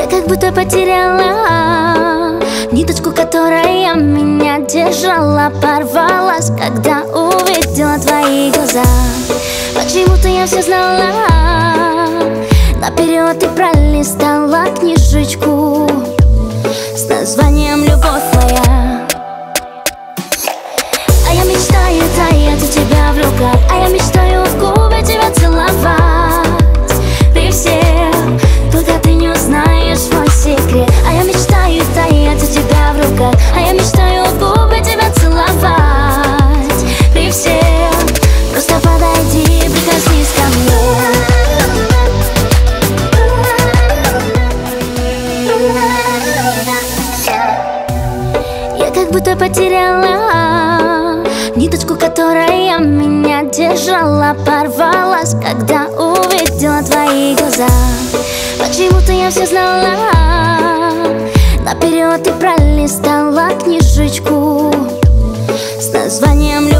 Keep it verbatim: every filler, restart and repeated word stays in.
как будто потеряла ниточку, которая меня держала. Порвалась, когда увидела твои глаза. Почему-то я все знала наперед и пролистала книжечку с названием «Любовь моя». А я мечтаю таять у тебя в руках, а я мечтаю в губы тебя целовать при всех, только ты не узнаешь мой секрет. А я мечтаю таять у тебя в руках, а я мечтаю в губы тебя целовать при всех. Просто подойди, прикоснись ко мне. Я как будто потеряла ниточку, которая меня держала. Порвалась, когда увидела твои глаза. Почему-то я все знала наперед и пролистала книжечку с названием «Любовь».